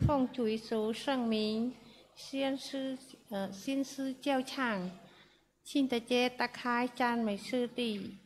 奉主耶稣圣名，先师教唱，请大家打开赞美诗第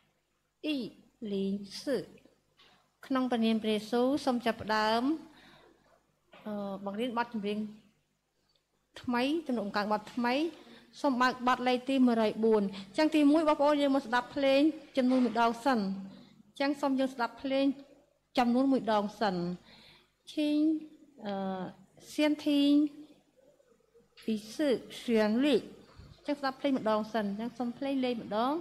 104ក្នុងព្រះនាមព្រះយេស៊ូវសូមចាប់ផ្ដើមបង្រៀនបទចម្រៀងថ្មីទំនុកបង្កើតបទថ្មីសូមបើកបទលេខទី104អញ្ចឹងទី1បងប្អូនយើងមកស្ដាប់ភ្លេងចំនួន1ដងសិនអញ្ចឹងសូមយើងស្ដាប់ភ្លេងចំនួន1ដងសិន请先听一次旋律ចឹងស្ដាប់ភ្លេងម្ដងសិនអញ្ចឹងសូមភ្លេងលេងម្ដង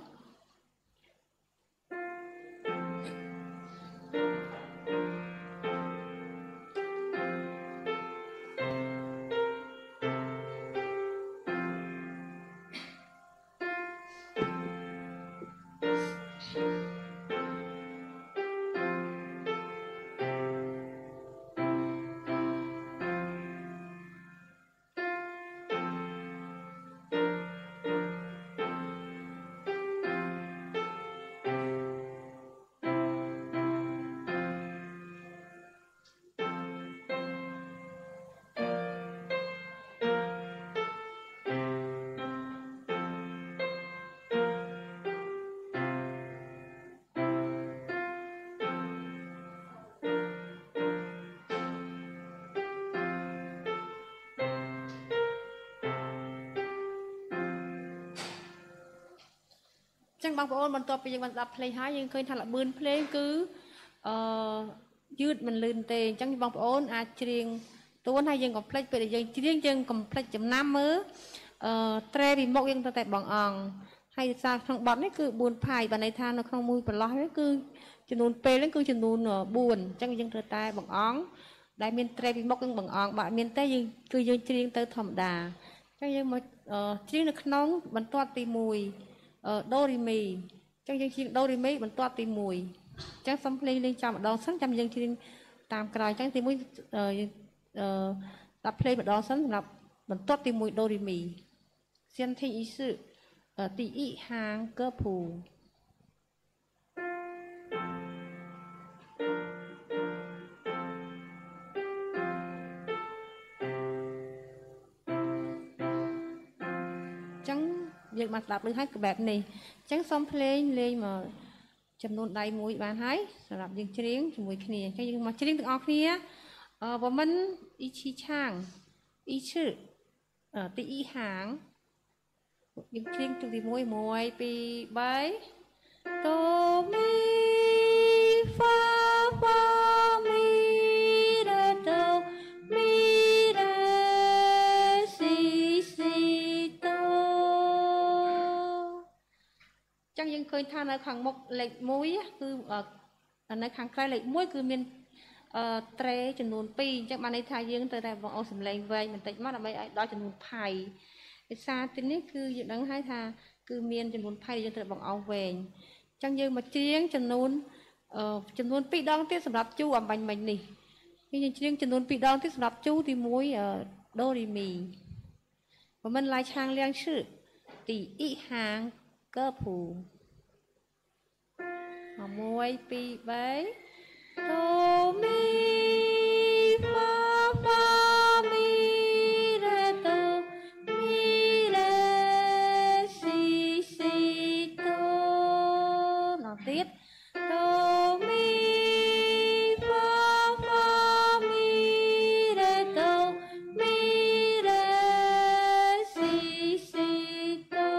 ចឹងបងប្អូនបន្ទាប់ពីយើងបានស្ដាប់ភ្លេងហើយយើងឃើញថាល្បឿនភ្លេងគឺយឺតមិនលឿនទេអញ្ចឹងបងប្អូនអាចច្រៀងតួនហើយយើងកុំភ្លេចពេលដែលយើងច្រៀងយើងកុំភ្លេចចំណាំមើលត្រេពីមុខយើងទៅតែបងអង្គហើយសារក្នុងបទនេះគឺ4ផាយបើន័យថានៅក្នុងមួយប្រឡោះនេះគឺចំនួនពេលនេះគឺចំនួន4អញ្ចឹងយើងត្រូវតែបងអង្គដែលមានត្រេពីមុខនឹងបងអង្គបើមានទេយើងគឺយើងច្រៀងទៅធម្មតាអញ្ចឹងយើងមកច្រៀងនៅក្នុងបន្ទាត់ទី1ដូរីមីអញ្ចឹងយើងច្រៀងដូរីមីបន្ទាត់ទី1អញ្ចឹងសុំភ្លេងលេងចាំម្ដងសិនចាំយើងច្រៀងតាមក្រោយអញ្ចឹងទី1យើងដាក់ភ្លេងម្ដងសិនសម្រាប់បន្ទាត់ទី1ដូរីមី先听一次第一行歌谱យើងបានស្ដាប់ឮហើយគឺបែបនេះអញ្ចឹងសូមភ្លេងលេងមកចំនួនដៃមួយបានហើយសម្រាប់យើងច្រៀងជាមួយគ្នាអញ្ចឹងយើងមកច្រៀងទាំងអស់គ្នា我们一起唱一次第一行យើងច្រៀងទី1 1 2 3 Do mi fa fa mi re do mi re si si doចឹងយើងឃើញថានៅខាងមុខលេខ1គឺនៅខាងក្រៅលេខ1គឺមានត្រេចំនួន2អញ្ចឹងបានន័យថាយើងត្រូវតែបងអូនសំឡេងវែងបន្តិចមកដើម្បីឲ្យដល់ចំនួនផៃភាសាទីនេះគឺយើងដឹងហើយថាគឺមានចំនួនផៃយើងត្រូវបងអូនវែងអញ្ចឹងយើងមកច្រៀងចំនួន2ដងទៀតសម្រាប់ជូអំបញ្ញមិញនេះយើងច្រៀងចំនួន2ដងទៀតសម្រាប់ជូទី1ដូរីមី我们来唱2次第一行歌谱1 2 3 Do mi fa fa mi re do mi re si si do នោះទៀត Do mi fa fa mi re do mi re si si do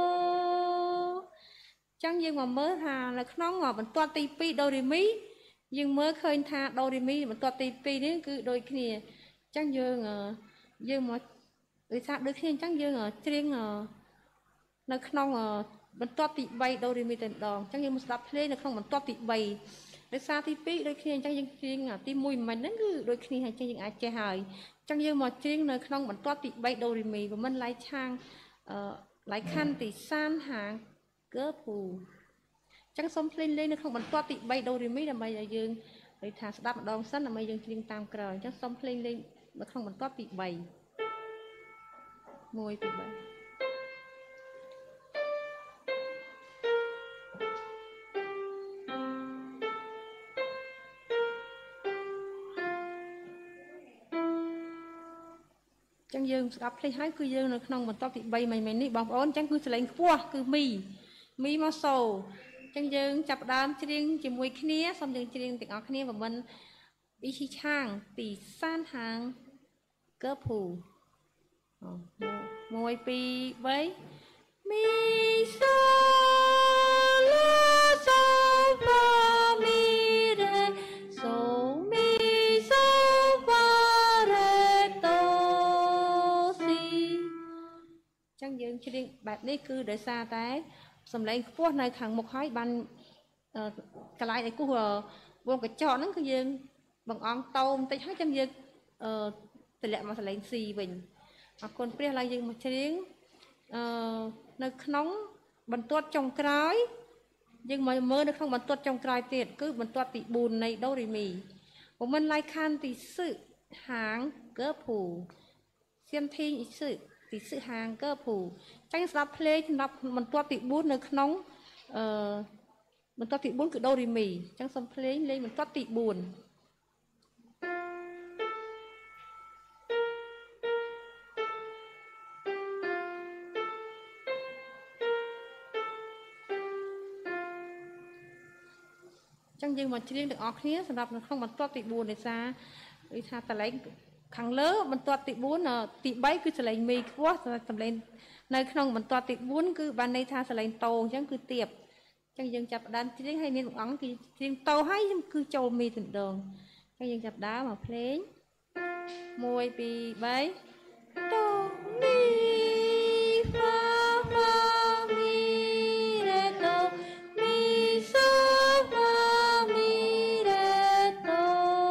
ចឹងយើងមកមើលថានៅក្នុងបន្ទាត់ទី2ដូរីមីយើងមើលឃើញថាដូរីមីបន្ទាត់ទី2នេះគឺដូចគ្នាអញ្ចឹងយើងមកដោយសារដូចគ្នាអញ្ចឹងយើងច្រៀងនៅក្នុងបន្ទាត់ទី3ដូរីមីតែម្ដងអញ្ចឹងយើងមកស្ដាប់ភ្លេងនៅក្នុងបន្ទាត់ទី3ដោយសារទី2ដូចគ្នាអញ្ចឹងយើងច្រៀងទី1មិនមែនហ្នឹងគឺដូចគ្នាហើយអញ្ចឹងយើងអាចចេះហើយអញ្ចឹងយើងមកច្រៀងនៅក្នុងបន្ទាត់ទី3ដូរីមីបើមិនឡៃឆាងឡៃខាន់ទីសានហាងកើភូអញ្ចឹងសូមភ្លេងលេងនៅក្នុងបន្ទាត់ទី3ដូរីមីដើម្បីឲ្យយើងនិយាយថាស្ដាប់ម្ដងសិនដើម្បីយើងច្រៀងតាមក្រោយអញ្ចឹងសូមភ្លេងលេងនៅក្នុងបន្ទាត់ទី3 1 2 3 ចឹងយើងស្ដាប់ភ្លេងហើយគឺយើងនៅក្នុងបន្ទាប់ទី3មិននេះបងប្អូនចឹងគឺសលេងខ្ពស់គឺមីមកសូចឹងយើងចាប់ផ្ដើមច្រៀងជាមួយគ្នាសូមយើងច្រៀងទាំងអស់គ្នាបើមិនអ៊ីឈីឆាងទីសានហាងកើភូ1 2 3មីសូឡាសូហ្វាមីរេសូមីសូហ្វារេតូស៊ីចឹងយើងច្រៀងបែបនេះគឺដោយសារតែសំឡេងខ្ពស់នៅខាងមុខហើយបានកន្លែងឯគូវងកញ្ចក់ហ្នឹងគឺយើងបង្អង់តោបន្តិចហើយចឹងយើងទម្លាក់មកសំឡេងស៊ីវិញអរគុណព្រះឡើយយើងមកច្រៀងនៅក្នុងបន្ទាត់ចុងក្រោយយើងមកមើលនៅក្នុងបន្ទាត់ចុងក្រោយទៀតគឺបន្ទាត់ទី4នៃដូរេមី我们来看第4行歌谱先听一次第4行歌谱ចឹងស្ដាប់ភ្លេងសម្រាប់បន្ទាត់ទី4នៅក្នុងបន្ទាត់ទី4គឺដូរេមីចឹងសូមភ្លេងលេងបន្ទាត់ទី4ចឹងយើងមកច្រៀងទាំងអស់គ្នាសម្រាប់នៅក្នុងបន្ទាត់ទី4ដោយសារដូចថាតលែងខាងលើបន្ទាត់ទី4ទី3គឺសលេងមីខ្ពស់សំឡេងនៅក្នុងបន្ទាត់ទី4គឺបានន័យថាសលេងតោអញ្ចឹងគឺទៀបអញ្ចឹងយើងចាប់ផ្ដើមច្រៀងហើយមានបងអង្គគឺច្រៀងតោហើយគឺចូលមីទម្ដងអញ្ចឹងយើងចាប់ផ្ដើមមកភ្លេង1 2 3តោមីហ្វាហ្វាមីរេតូមីសូហ្វាមីរេតូ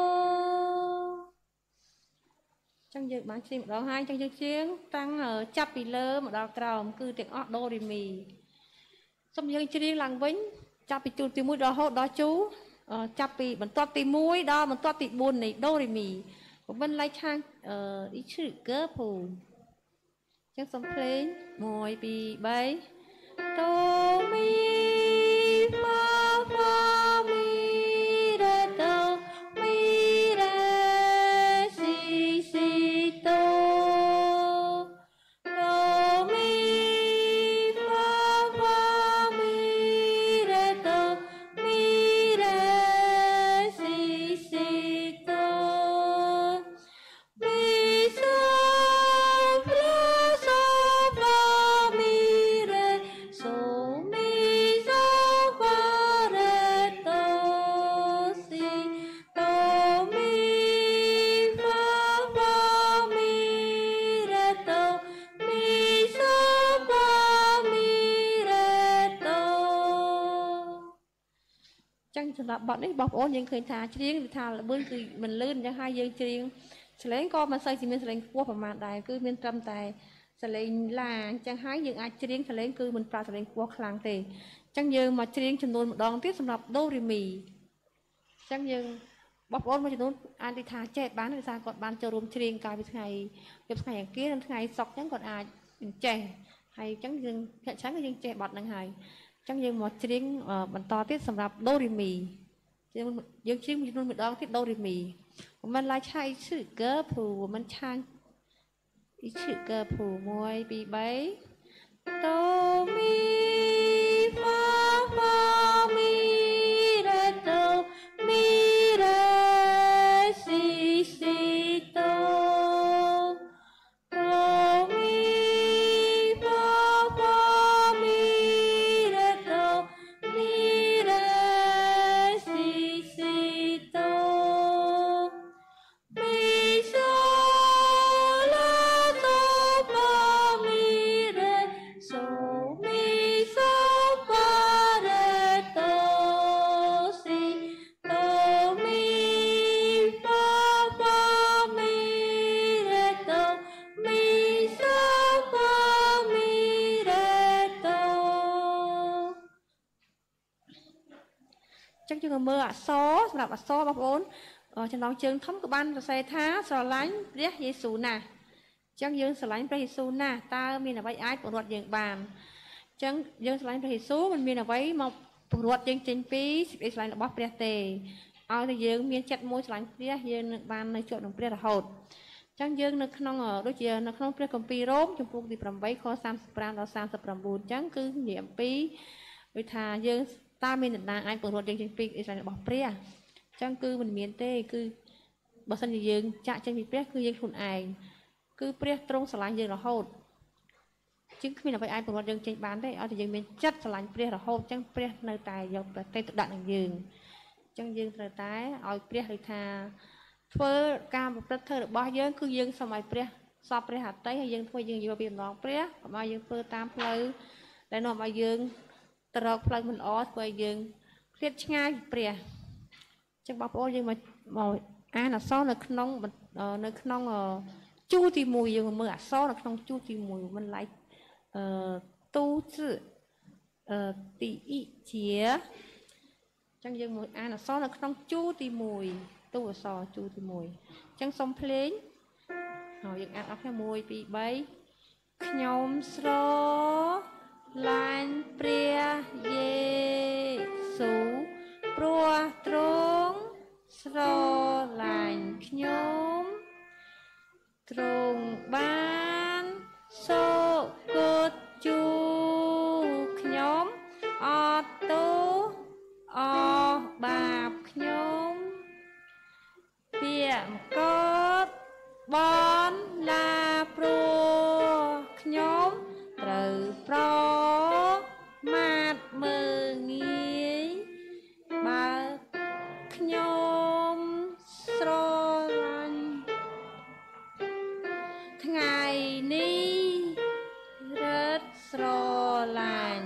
ចឹងយើងបានច្រៀងម្ដងហើយចឹងយើងច្រៀងតាំងចាប់ពីលើមកដល់ក្រោមគឺទាំងអស់ដូរេមីសូមយើងច្រៀងឡើងវិញចាប់ពីជួរទី1ដល់រហូតដល់ជួរចាប់ពីបន្ទាត់ទី1ដល់បន្ទាត់ទី4នៃដូរេមីผมเป็นไรช่างอีชื่อเกิร์พูจังสมเพลง1 2 3โดมีฟาฟามีเรโดมีเรซีซีโตโดมีฟาฟามีเรโดมีเรซีซีโตចឹងសម្រាប់បទនេះបងប្អូនយើងឃើញថាច្រៀងថាល្បឿនគឺមិនលឿនអញ្ចឹងហើយយើងច្រៀងសលេងក៏មិនសូវជាមានសលេងខ្ពស់ប្រហែលដែរគឺមានត្រឹមតែសលេងឡាអញ្ចឹងហើយយើងអាចច្រៀងសលេងគឺមិនប្រើសលេងខ្ពស់ខ្លាំងទេអញ្ចឹងយើងមកច្រៀងចំនួនម្ដងទៀតសម្រាប់ដូរេមីអញ្ចឹងយើងបងប្អូនមួយចំនួនអាចនិយាយថាចេះបានដោយសារគាត់បានចូលរួមច្រៀងកាលពីថ្ងៃអង្គារនិងថ្ងៃសុក្រអញ្ចឹងគាត់អាចចេះហើយអញ្ចឹងយើងភាគច្រើនគឺយើងចេះបទហ្នឹងហើយចឹងយើងមកច្រៀងបន្តទៀតសម្រាប់ដូរេមីយើងច្រៀងមួយចំនួនម្ដងទៀតដូរេមី我们来唱一次歌谱我们唱一次歌谱1 2 3哆咪发发咪来哆咪来西西哆哆咪发发咪来哆咪来西西哆咪嗦拉哆发咪来嗦咪嗦发来哆西哆咪发发咪来哆咪嗦发咪来哆ចឹងយើងមើលអក្សរសម្រាប់អក្សរបងប្អូនចំណងជើងធំក៏បានសរសេរថាស្រឡាញ់ព្រះយេស៊ូវណាស់ចឹងយើងស្រឡាញ់ព្រះយេស៊ូវណាស់តើមានអ្វីអាចពង្រត់យើងបានចឹងយើងស្រឡាញ់ព្រះយេស៊ូវមិនមានអ្វីមកពង្រត់យើងចេញពីសេចក្តីស្រឡាញ់របស់ព្រះទេឲ្យតែយើងមានចិត្តមួយស្រឡាញ់ព្រះយើងនឹងបាននៅជាប់នឹងព្រះរហូតចឹងយើងនៅក្នុងដូចជានៅក្នុងព្រះគម្ពីររ៉ូមចំពោះទី8ខ35ដល់39ចឹងគឺនិយាយអំពីដូចថាយើងតើមាននរណាអាចបង្រួតយើងចេញពីអិសរាអែលរបស់ព្រះចឹងគឺមិនមានទេគឺបើសិនជាយើងចាក់ចេញពីព្រះគឺយើងខ្លួនឯងគឺព្រះទ្រង់ស្រឡាញ់យើងរហូតជាងគ្មានអ្វីអាចបង្រួតយើងចេញបានទេឲ្យតែយើងមានចិត្តស្រឡាញ់ព្រះរហូតចឹងព្រះនៅតែយកប្រទេសទៅដាក់នឹងយើងចឹងយើងត្រូវតែឲ្យព្រះដូចថាធ្វើការប្រព្រឹត្តធ្វើរបស់យើងគឺយើងសូមឲ្យព្រះសពព្រះហត្ថីហើយយើងធ្វើយើងយកពីម្ដងព្រះកុំឲ្យយើងធ្វើតាមផ្លូវដែលនាំឲ្យយើងទៅរកផ្លូវមិនល្អធ្វើឲ្យយើងឃ្លាតឆ្ងាយពីព្រះចឹងបងប្អូនយើងមកអានអក្សរនៅក្នុងជួរទី1យើងមើលអក្សរនៅក្នុងជួរទី1មិនឡៃទូ字ទីអ៊ីជាចឹងយើងមកអានអក្សរនៅក្នុងជួរទី1ទូអក្សរជួរទី1ចឹងសុំភ្លេងហើយយើងអានអស់គ្នា1 2 3ខ្ញុំស្រឡាញ់ព្រះយេស៊ូវព្រោះទ្រង់ស្រឡាញ់ខ្ញុំទ្រង់បានសូកុតជួខ្ញុំអត់ទោសអស់បាបខ្ញុំពាក្យកតបនឡាព្រោះខ្ញុំត្រូវប្រមាថមើងងាយបើខ្ញុំស្រឡាញ់ថ្ងៃនេះរត់ស្រឡាញ់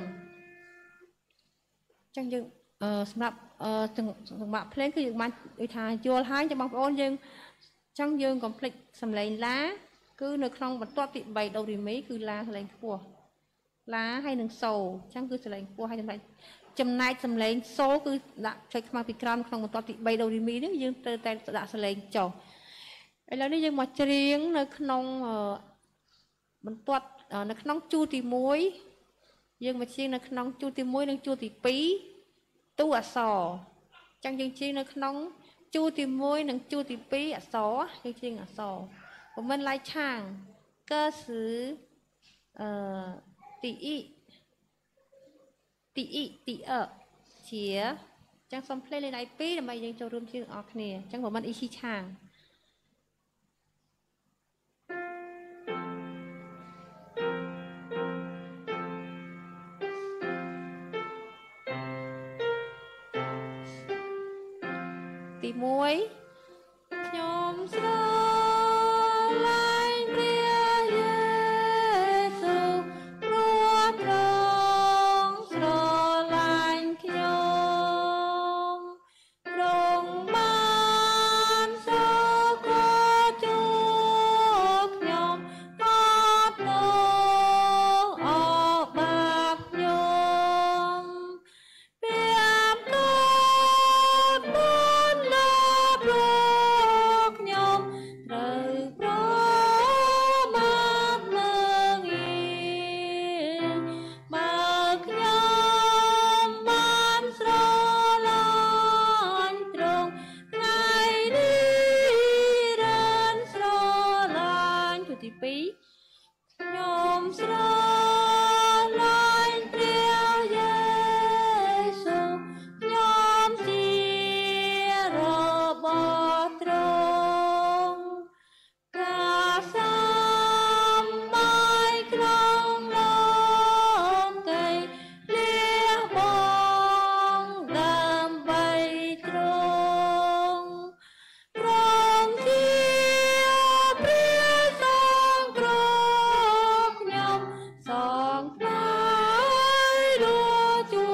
ចឹងយើងសម្រាប់ចង្វាក់ភ្លេងគឺយើងបានដូចថាយល់ហើយចាំបងប្អូនយើងចឹងយើងកុំភ្លេចសំឡេងឡាគឺនៅក្នុងបន្ទាត់ទី3ដូរីមីគឺឡាសំឡេងខ្ពស់ឡាហើយនឹងសូចឹងគឺសំឡេងខ្ពស់ហើយចំណែកសំឡេងសូគឺដាក់ចុចខ្មៅពីក្រោមក្នុងបន្ទាត់ទី3ដូរីមីនេះយើងត្រូវតែដាក់សំឡេងចុះឥឡូវនេះយើងមកច្រៀងនៅក្នុងបន្ទាត់នៅក្នុងជួរទី1យើងមកច្រៀងនៅក្នុងជួរទី1និងជួរទី2ទូអក្សរចឹងយើងច្រៀងនៅក្នុងជួរទី1និងជួរទី2អក្សរយើងច្រៀងអក្សរមិនឡៃឆាងកើគឺទីអ៊ីទីអជាចឹងសុំភ្លេងលេខដៃ2ដើម្បីយើងចូលរួមច្រៀងអស់គ្នាចឹងមិនអ៊ីឈីឆាងទី1ខ្ញុំស្រឡាញ់ព្រះយេស៊ូវព្រោះទ្រង់ស្រឡាញ់ខ្ញុំទ្រង់បានសូកុតជួខ្ញុំអត់ទោសអស់បាបខ្ញុំពាក្យកតព្រោះខ្ញុំត្រូវប្រមាថមើងងាយបើខ្ញុំបានស្រឡាញ់ទ្រង់ថ្ងៃនេះរានស្រឡាញ់ជួរទី2ខ្ញុំស្រឡាញ់ព្រះយេស៊ូវខ្ញុំជារបស់ទ្រង់ការសម្បាយក្នុងលោកីលះបងដើម្បីទ្រង់ទ្រង់ជាព្រះសង្គ្រោះខ្ញុំសងថ្លៃរួចជួ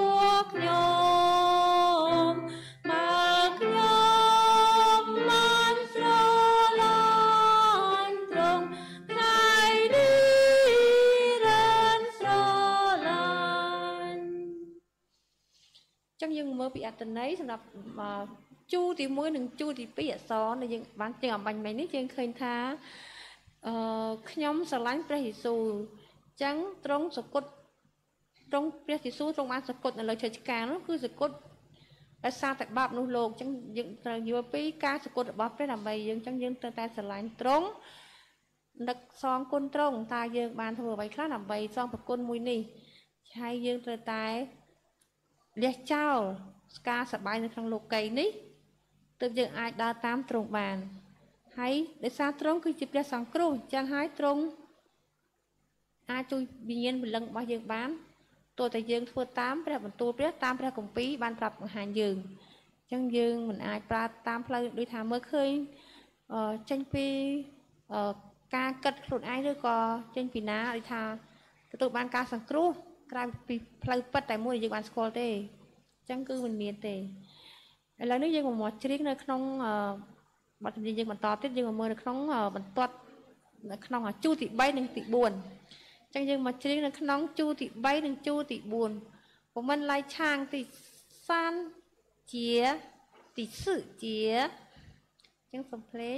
ខ្ញុំបើខ្ញុំបានស្រឡាញ់ទ្រង់ថ្ងៃនេះរានស្រឡាញ់ចឹងយើងមើលពីអត្ថន័យសម្រាប់ជួរទី1និងជួរទី2អក្សរដែលយើងបានជាអំបញ្ញមិញនេះយើងឃើញថាខ្ញុំស្រឡាញ់ព្រះយេស៊ូវចឹងទ្រង់សគត់ទ្រង់ព្រះយេស៊ូវទ្រង់បានសគត់នៅលើឈើឆ្កាងនោះគឺសគត់ដោយសារតែបាបនោះលោកចឹងយើងត្រូវយល់ពីការសក្តិរបស់ព្រះដើម្បីយើងចឹងយើងត្រូវតែស្រឡាញ់ទ្រង់នឹកសងគុណទ្រង់តើយើងបានធ្វើអ្វីខ្លះដើម្បីសងប្រគុណមួយនេះហើយយើងត្រូវតែលះចោលការសប្បាយនៅក្នុងលោកីយ៍នេះទើបយើងអាចដើរតាមទ្រង់បានហើយដោយសារទ្រង់គឺជាព្រះសង្គ្រោះចឹងហើយទ្រង់អាចជួយវិញ្ញាណបលឹងរបស់យើងបានទោះតែយើងធ្វើតាមព្រះបន្ទូលព្រះតាមព្រះគម្ពីរបានប្រាប់បង្ហាញយើងចឹងយើងមិនអាចប្រើតាមផ្លូវដូចថាមើលឃើញចេញពីការគិតខ្លួនឯងឬក៏ចេញពីណាដូចថាទទួលបានការសង្គ្រោះក្រៅពីផ្លូវពិតតែមួយយើងបានស្គាល់ទេចឹងគឺមិនមានទេឥឡូវនេះយើងមកជ្រៀងនៅក្នុងបទចម្រៀងយើងបន្តទៀតយើងមកមើលនៅក្នុងបន្ទាត់នៅក្នុងជួរទី3និងទី4ចឹងយើងមកជ្រៀងនៅក្នុងជួរទី3និងជួរទី4ព្រោះមិនឡៃឆាងទីសានជាទីសឹជាចឹងសំភ្លេង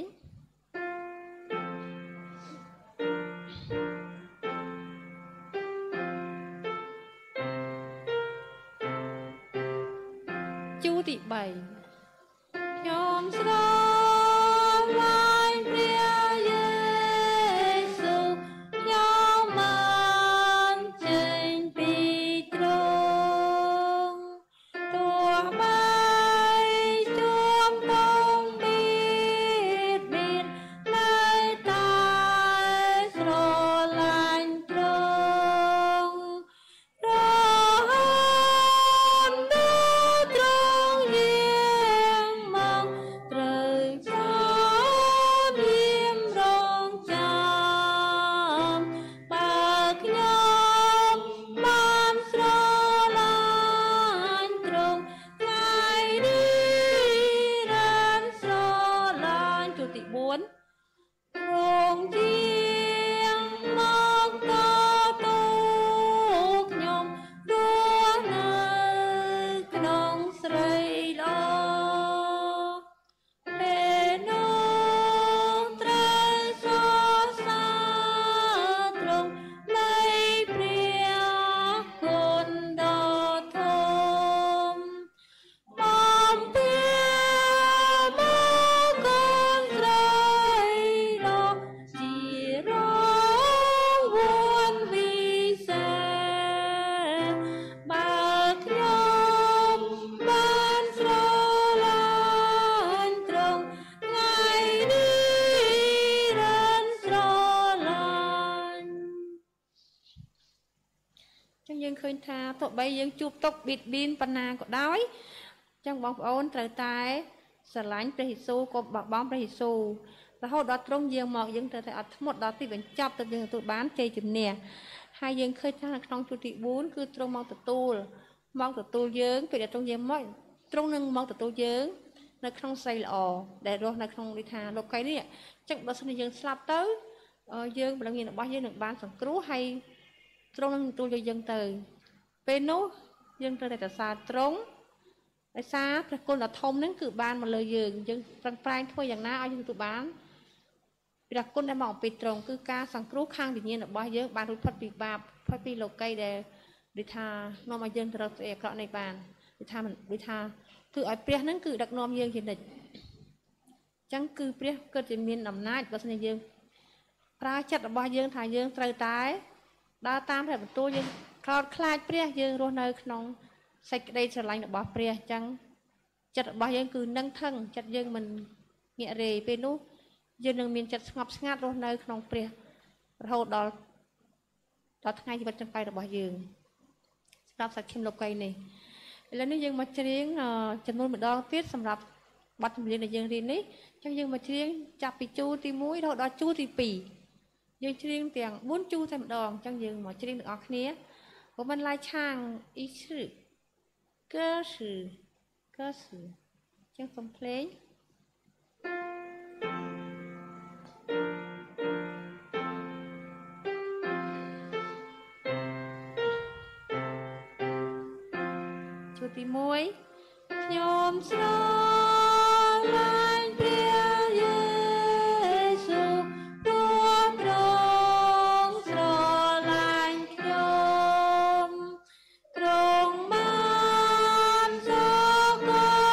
ជួរទី3ខ្ញុំស្រឡាញ់ព្រះយេស៊ូវខ្ញុំបានចេញពីទ្រង់ទោះបីជួបក្នុងពីបៀននៅតែស្រឡាញ់ទ្រង់រហូតដល់ទ្រង់យាងមកត្រូវចាំយាមរងចាំបើខ្ញុំបានស្រឡាញ់ទ្រង់ថ្ងៃនេះរានស្រឡាញ់ជួរទី4ទ្រង់យាងមកតទូខ្ញុំរស់នៅក្នុងស្រីល្អពេលនោះត្រូវសរសើរទ្រង់នៃព្រះគុណដ៏ធំបំពេមកកូនស្រីល្អជារង្វាន់វិសេសបើខ្ញុំបានស្រឡាញ់ទ្រង់ថ្ងៃនេះរានស្រឡាញ់ចឹងយើងឃើញថាទោះបីយើងជួបទុក្ខបៀតបៀនប៉ុណ្ណាក៏ដោយចឹងបងប្អូនត្រូវតែស្រឡាញ់ព្រះយេស៊ូវក៏បបង់ព្រះយេស៊ូវរហូតដល់ទ្រង់យាងមកយើងត្រូវតែអត់ធ្មត់ដល់ទីបញ្ចប់ទើបយើងទទួលបានជ័យជំនះហើយយើងឃើញថានៅក្នុងជួរទី4គឺទ្រង់មកទទួលយើងពេលដែលទ្រង់យាងមកទ្រង់នឹងមកទទួលយើងនៅក្នុងស្រីល្អដែលរស់នៅក្នុងវិធានលោកីនេះចឹងបើសិនជាយើងស្លាប់ទៅយើងបលឹងញាណរបស់យើងនឹងបានសង្គ្រោះហើយទ្រង់នឹងទទួលយកយើងទៅពេលនោះយើងត្រូវតែសរសើរទ្រង់ដោយសារព្រះគុណដ៏ធំហ្នឹងគឺបានមកលើយើងប្រឹងប្រែងធ្វើយ៉ាងណាឲ្យយើងទទួលបានព្រះគុណដែលមកអំពីទ្រង់គឺការសង្គ្រោះខាងវិញ្ញាណរបស់យើងបានរួចផុតពីបាបផុតពីលោកីដែលដូចថានាំឲ្យយើងទៅរកស្អីអាក្រក់នេះបានដូចថាគឺឲ្យព្រះហ្នឹងគឺដឹកនាំយើងជានិច្ចចឹងគឺព្រះគិតជាមានអំណាចបើសិនជាយើងប្រើចិត្តរបស់យើងថាយើងត្រូវតែដើរតាមព្រះបន្ទូលយើងខោតខ្លាចព្រះយើងរស់នៅក្នុងសេចក្តីស្រឡាញ់របស់ព្រះចឹងចិត្តរបស់យើងគឺនឹងថឹងចិត្តយើងមិនងាករេពេលនោះយើងនឹងមានចិត្តស្ងប់ស្ងាត់រស់នៅក្នុងព្រះរហូតដល់ថ្ងៃជីវិតចុងក្រោយរបស់យើងស្ដាប់សាច់ឈាមលោកីនេះឥឡូវនេះយើងមកច្រៀងចំនួនម្ដងទៀតសម្រាប់បទចម្រៀងដែលយើងរៀននេះចឹងយើងមកច្រៀងចាប់ពីជួរទី1រហូតដល់ជួរទី2យើងច្រៀងទាំង4ជួរតែម្ដងចឹងយើងមកច្រៀងទាំងអស់គ្នា我们来唱一次歌词ចឹងសូមភ្លេងជួរទី1ខ្ញុំស្រឡាញ់ព្រះយេស៊ូវព្រោះទ្រង់ស្រឡាញ់ខ្ញុំទ្រង់បានសកល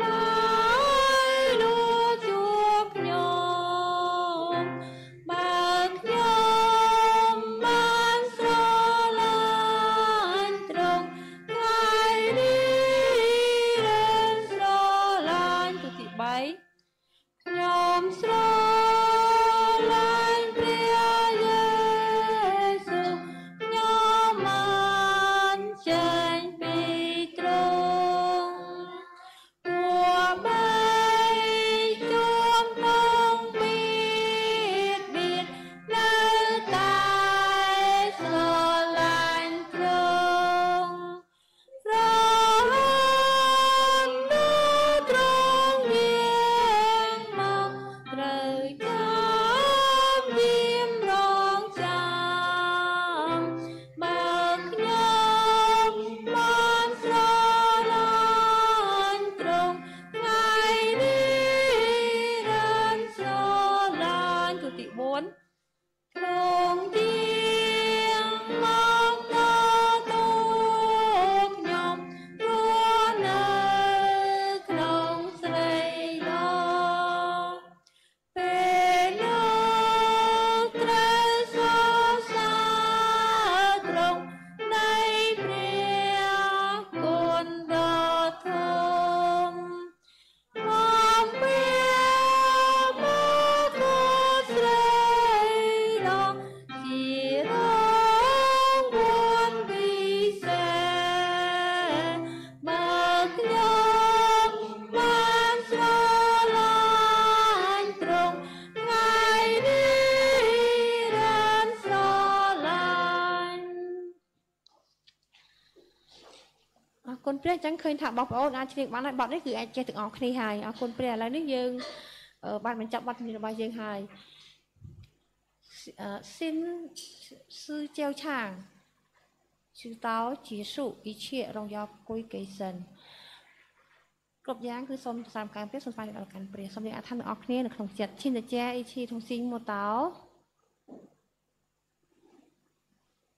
คนเปรี้ยจังเคยถามบอกว่าอาชีพบ้านไหนบอกได้คือไอ้เจ้าถึงออกคดีหายคนเปรี้ยอะไรนึกยังบ้านมันจับบ้านมีระบายยังหายxin sư treo tràng chư táo chỉ sụ ý trịa rong yao cối cây sần គ្រប់យ៉ាងគឺសូមតាមការពីសូមស្វែងរកការព្រាសូមយើងអាចធ្វើអស់គ្នានៅក្នុងចិត្តឈិនតាជាអ៊ីឈីធំស៊ីងម៉ូតោ